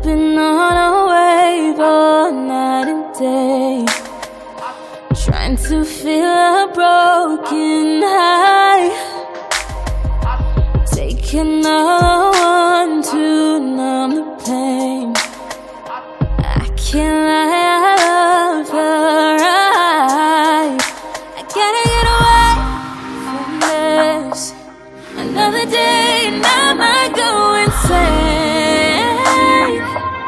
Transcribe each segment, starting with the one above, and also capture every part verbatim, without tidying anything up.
been on a wave all night and day, trying to feel a broken high, taking all I want to numb the pain. I can't lie, I love her right. I gotta get away from this. Another day and I might go insane.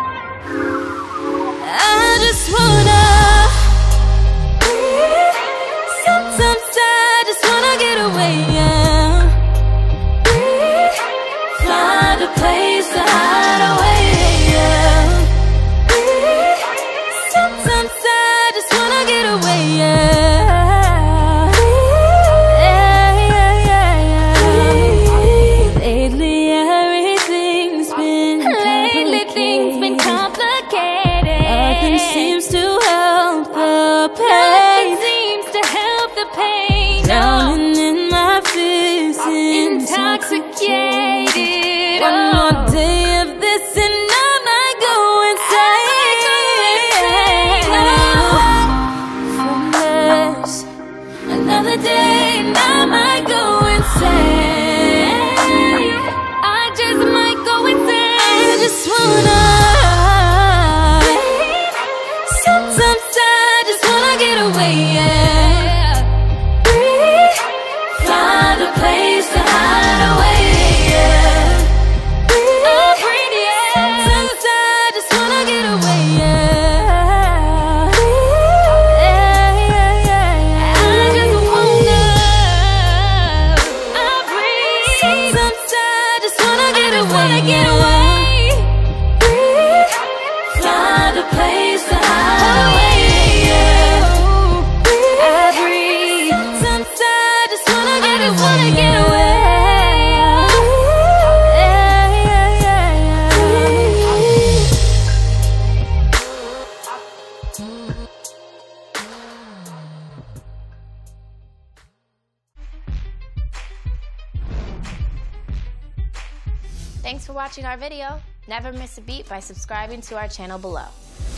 I just wanna breathe. Sometimes I just wanna get away, yeah. Breathe. Find a place to hide away, yeah. Breathe. Sometimes I just wanna get away, yeah. Seems to help the pain. Nothing seems to help the pain. Drowning in my fears, intoxicated. One oh. more day of this and I might go insane. From this, another day and I might go insane. I just might go insane. I just wanna. Sometimes I just wanna get away, yeah. Breathe. Find a place to hide away, yeah. Breathe. Oh, breathe, yeah. Sometimes I just wanna get away, yeah. Breathe. Yeah, yeah, yeah, yeah. I just wanna. I breathe. Sometimes I just wanna get away, wanna get away. Breathe. Find a place to hide. Thanks for watching our video. Never miss a beat by subscribing to our channel below.